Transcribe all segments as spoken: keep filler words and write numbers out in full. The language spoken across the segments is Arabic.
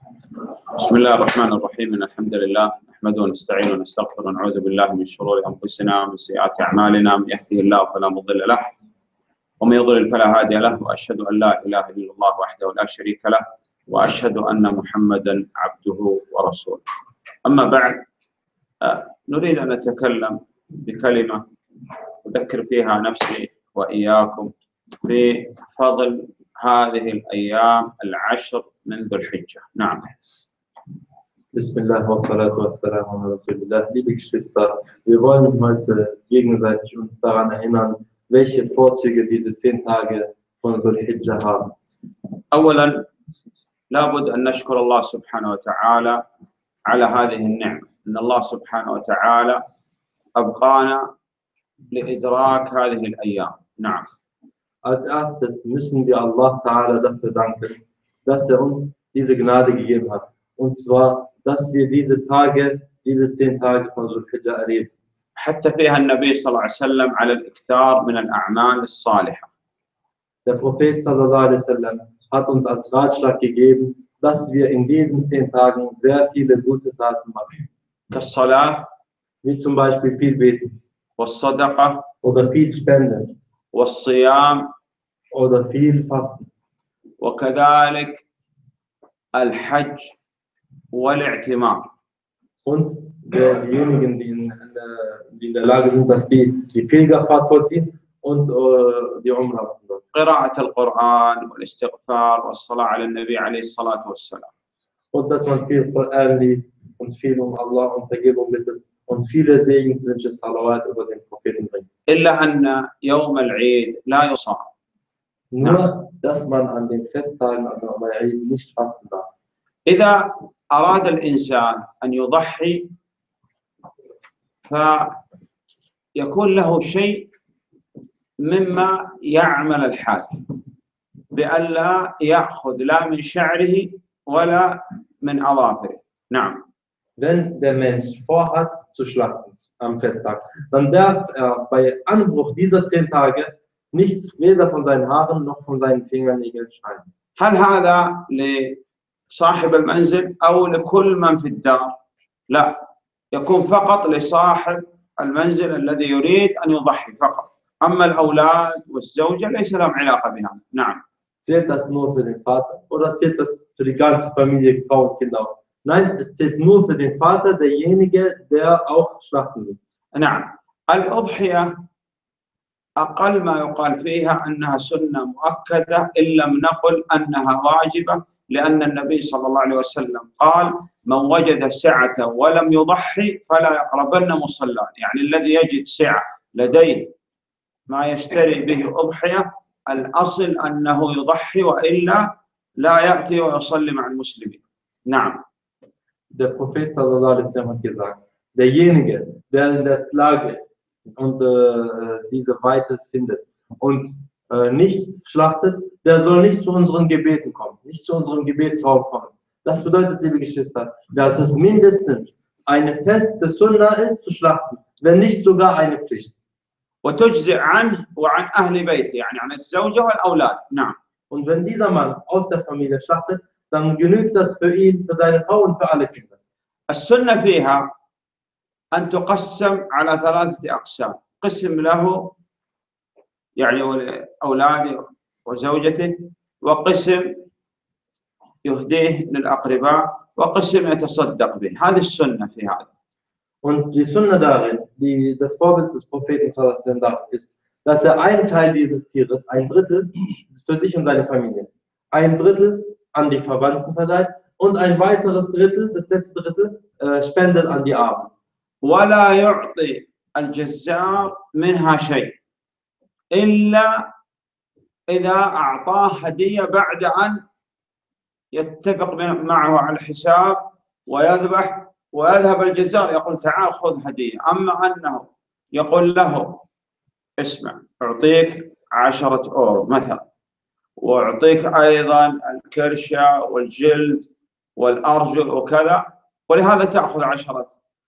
بسم الله الرحمن الرحيم. إن الحمد لله نحمده ونستعينه ونستغفره ونعوذ بالله من شرور أنفسنا ومن سيئات أعمالنا. من يهده الله فلا مضل له ومن يضلل فلا هادي له، وأشهد أن لا إله إلا الله وحده لا شريك له، وأشهد أن محمدا عبده ورسوله. أما بعد، نريد أن نتكلم بكلمة أذكر فيها نفسي وإياكم بفضل هذه الأيام العشر من ذو الحجة. نعم. Bismillah wa salatu wa salam ala Rasulillah. Liebe Geschwister, wir wollen heute gegenseitig uns daran erinnern, welche Vorzüge diese zehn Tage von Dhul Hijjah haben. أولا لابد أن نشكر الله سبحانه وتعالى على هذه النعمة، أن الله سبحانه وتعالى أبقانا لإدراك هذه الأيام. نعم. Als erstes müssen wir Allah Ta'ala dafür danken, dass er uns diese Gnade gegeben hat. Und zwar, dass wir diese Tage, diese zehn Tage von Dhul Hijjah erleben. حث فيها النبي صلى الله عليه وسلم على الإكثار من الأعمال الصالحة. Der Prophet sallallahu alaihi wasallam hat uns als Ratschlag gegeben, dass wir in diesen zehn Tagen sehr viele gute Taten machen. كالصلاة، Wie zum Beispiel viel beten والصدقة، oder viel spenden والصيام، oder viel fasten. وكذلك الحج والاعتمار. Und diejenigen, die in, die in der Lage sind, dass die die Pilgerfahrt vollziehen und uh, die Umrah machen. قراءة القرآن والاستغفار والصلاة على النبي عليه الصلاة والسلام. Und dass man viel Koran liest und viel um Allah um Vergebung bittet und viele Segenswünsche, Salawat über den Propheten bringt. إلا أن يوم العيد لا يصام. Nur, dass man an den Festtagen, also bei Eid, nicht fasten darf. إذا أراد الإنسان أن يضحي فيكون له شيء مما يعمل الحاج، بألا يأخذ لا من شعره ولا من أظافره. نعم. Wenn der Mensch vorhat zu schlachten am Festtag, dann darf er bei Anbruch dieser zehn Tage nichts weder von seinen Haaren noch von seinen Fingernägeln schneiden. هل هذا لصاحب المنزل أو لكل من في الدار؟ لا، يكون فقط لصاحب المنزل الذي يريد أن يضحي فقط. أما الأولاد والزوجة ليس لهم علاقة بها. نعم. Zählt das nur für den Vater oder zählt das für die ganze Familie, Frau und Kinder auch? Nein, es zählt nur für den Vater, derjenige, der auch schlachten will. نعم. الأضحية أقل ما يقال فيها أنها سنة مؤكدة، إن لم نقل أنها واجبة، لأن النبي صلى الله عليه وسلم قال: من وجد سعة ولم يضحي فلا يقربن مصلانا. يعني الذي يجد سعة لديه ما يشتري به أضحية، الأصل أنه يضحي، وإلا لا يأتي ويصلي مع المسلمين. نعم. Der Prophet sallallahu alaihi wasallam hat gesagt, derjenige, der in der Lage ist und äh, diese Weite findet und äh, nicht schlachtet, der soll nicht zu unseren Gebeten kommen, nicht zu unserem Gebetsraum kommen. Das bedeutet, liebe Geschwister, dass es mindestens eine feste Sunna ist, zu schlachten, wenn nicht sogar eine Pflicht. وتجزئ عنه وعن أهل بيته، يعني عن الزوجة والأولاد. نعم. Und wenn dieser Mann aus der Familie schlachtet, dann genügt das für ihn, für seine Frau und für alle Kinder. السنة فيها أن تقسم على ثلاثة أقسام. قسم له يعني أولاده وزوجته، وقسم يهديه للأقرباء، وقسم يتصدق به. هذه السنة في هذا. Und die Sunna darin, die das Vorbild des Propheten sallallahu alaihi wasallam ist, dass er einen Teil dieses Tieres, ein Drittel, für sich und seine Familie, ein Drittel an die Verwandten verleiht und ein weiteres Drittel, das letzte Drittel, äh, spendet an die Armen. ولا يعطي الجزار منها شيء إلا إذا أعطاه هدية بعد أن يتفق معه على الحساب ويذبح ويذهب الجزار يقول: تعال خذ هدية. أما أنه يقول له: اسمع، أعطيك عشرة أورو مثلا، وأعطيك أيضا الكرشة والجلد والأرجل وكذا، ولهذا تأخذ عشرة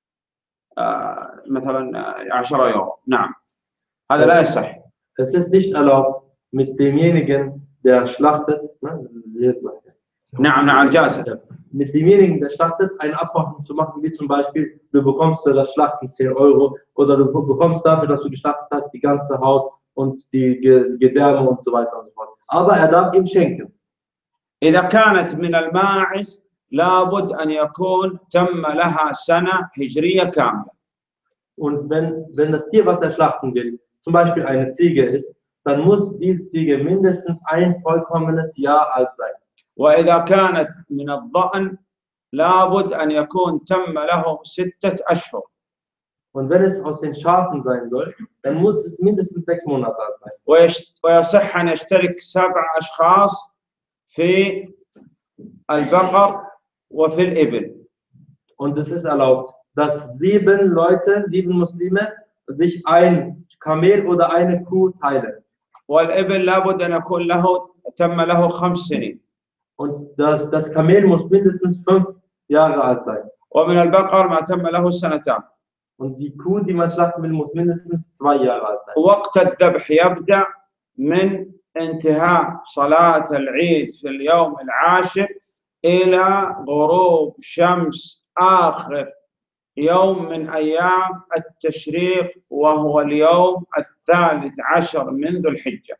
آه مثلا عشرة يورو. نعم. هذا لا يصح. Es ist nicht erlaubt, mit demjenigen, der schlachtet, نعم نعم جائز. mit demjenigen, der schlachtet, eine Abmachung zu machen, wie zum Beispiel, du bekommst für das Schlachten zehn Euro oder du bekommst dafür, dass du geschlachtet hast, die ganze Haut und die Gedärme und so weiter und so fort. Aber er darf ihm schenken. إذا كانت من الماعز لابد أن يكون تم لها سنة هجرية كاملة. Und wenn, wenn das Tier, was er schlachten will, zum Beispiel eine Ziege ist, dann muss diese Ziege mindestens ein vollkommenes Jahr alt sein. وإذا كانت من الضأن لابد أن يكون تم له ستة أشهر. Und wenn es aus den Schafen sein soll, dann muss es mindestens sechs Monate alt sein. ويصح أن يشترك سبع أشخاص في البقر وفي الإبل. Und es ist erlaubt, dass sieben Leute, sieben Muslime, sich ein Kamel oder eine Kuh teilen. والإبل لابد أن يكون له تم له خمس سنين. Und das, das Kamel muss mindestens fünf Jahre alt sein. ومن البقر ما تم له سنتان. Und die Kuh, die man schlachten will, muss mindestens zwei Jahre alt sein. وقت الذبح يبدأ من انتهاء صلاة العيد في اليوم العاشر إلى غروب شمس آخر يوم من أيام التشريق وهو اليوم الثالث عشر من ذو الحجة.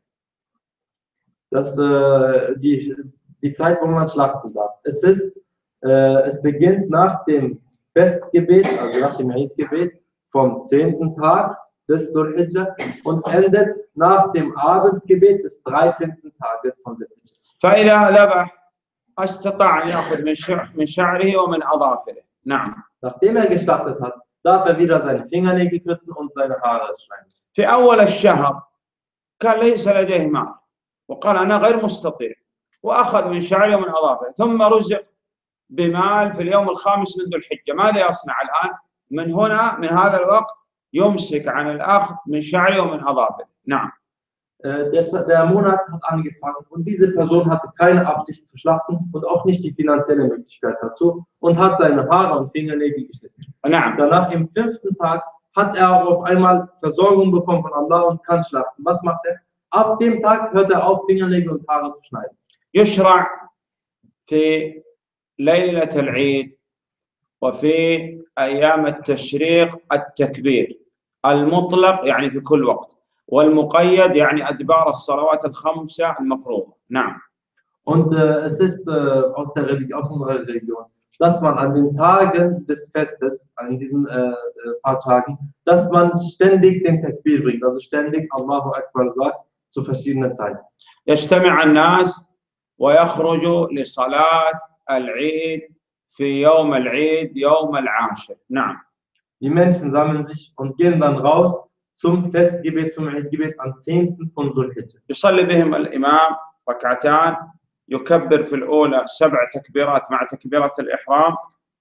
Das, äh, die, die Zeit, wo man schlachten darf. Es ist, äh, es beginnt nach dem Festgebet, also nach dem Eid-Gebet vom zehnten Tag des Dhul-Hijjah und endet nach dem Abendgebet des dreizehnten Tages von Dhul-Hijjah. فإذا ذبح استطاع أن يأخذ من شعره ومن أظافره. نعم. Nachdem er geschlachtet hat, darf er wieder seine Fingernägel kürzen und seine Haare schneiden. في أول الشهر كان ليس لديه مال وقال أنا غير مستطيع وأخذ من شعره ومن أظافره ثم رزق بمال في اليوم الخامس من ذو الحجة. ماذا يصنع الآن؟ من هنا من هذا الوقت يمسك عن الأخذ من شعره ومن أظافره. نعم. Der, der Monat hat angefangen und diese Person hatte keine Absicht zu schlachten und auch nicht die finanzielle Möglichkeit dazu und hat seine Haare und Fingernägel geschnitten. نعم. Danach im fünften Tag hat er auch auf einmal Versorgung bekommen von Allah und kann schlachten. Was macht er? Ab dem Tag hört er auf, Fingernägel und Haare zu schneiden. يشرع في ليلة العيد وفي أيام التشريق التكبير المطلق يعني في كل وقت والمقيد يعني أدبار الصلوات الخمسة المفروضة. نعم. Und äh, es ist äh, aus der Religion, aus unserer Religion, dass man an den Tagen des Festes, an diesen äh, paar Tagen, dass man ständig den Takbir bringt, also ständig Allahu Akbar sagt zu verschiedenen Zeiten. يجتمع الناس ويخرجوا لصلاة العيد في يوم العيد يوم العاشر. نعم. Die Menschen sammeln sich und gehen dann raus zum Festgebet, zum Eidgebet am zehnten von Dhul-Hijjah. يصلي بهم الإمام ركعتان يكبر في الأولى سبع تكبيرات مع تكبيرة الإحرام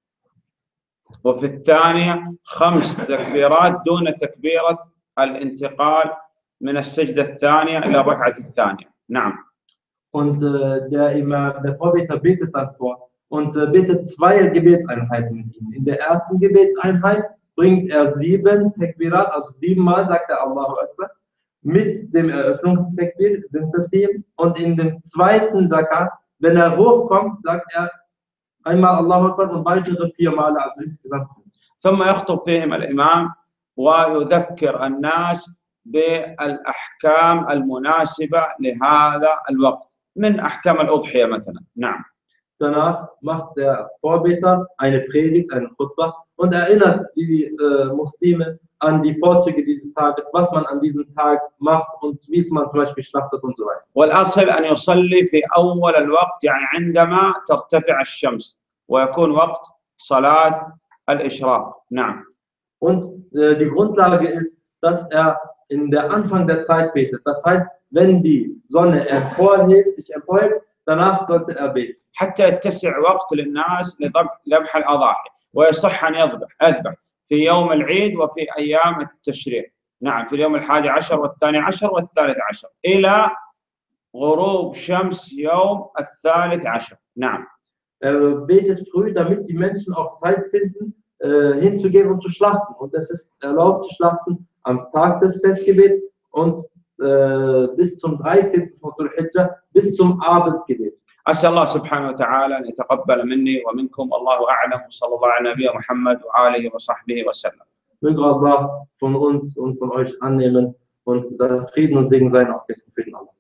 وفي الثانية خمس تكبيرات دون تكبيرة الانتقال من السجدة الثانية إلى الركعة الثانية. نعم. Und äh, der Imam, der Vorbeter betet dann vor und äh, betet zwei Gebetseinheiten mit ihm. In der ersten Gebetseinheit bringt er sieben Takbirat, also siebenmal sagt er Allahu Akbar. Mit dem Eröffnungstakbir sind es sieben. Und in dem zweiten Rakat, wenn er hochkommt, sagt er einmal Allahu Akbar und weitere vier Male, also insgesamt. ثم يخطب فيهم الإمام ويذكر الناس بالأحكام المناسبة لهذا الوقت من أحكام الأضحية مثلا. نعم. Danach macht der Vorbeter eine Predigt, eine Khutbah und erinnert die äh, Muslime an die Vorzüge dieses Tages, was man an diesem Tag macht und wie man zum Beispiel schlachtet und so weiter. والأصل أن يصلي في أول الوقت يعني عندما ترتفع الشمس ويكون وقت صلاة الإشراق. نعم. Und äh, die Grundlage ist, dass er in der Anfang der Zeit betet. Das heißt, wenn die Sonne emporhebt, sich emporhebt, danach sollte er beten. حتى يتسع وقت للناس لذبح الأضاحي ويصح أن يذبح أذبح في يوم العيد وفي أيام التشريق. نعم. في اليوم الحادي عشر والثاني عشر والثالث عشر إلى غروب شمس يوم الثالث عشر. نعم. Er betet früh, damit die Menschen auch Zeit finden, äh, hinzugehen und zu schlachten. Und es ist erlaubt zu schlachten am Tag des Festgebets und äh, bis zum dreizehnten von Dhul-Hijjah, bis zum Abendgebet. أسأل الله سبحانه وتعالى أن يتقبل مني ومنكم والله أعلم وصلى الله على نبينا محمد وآله وصحبه وسلم. Möge Allah von uns und von euch annehmen und Frieden und Segen sein auf den Propheten Allah.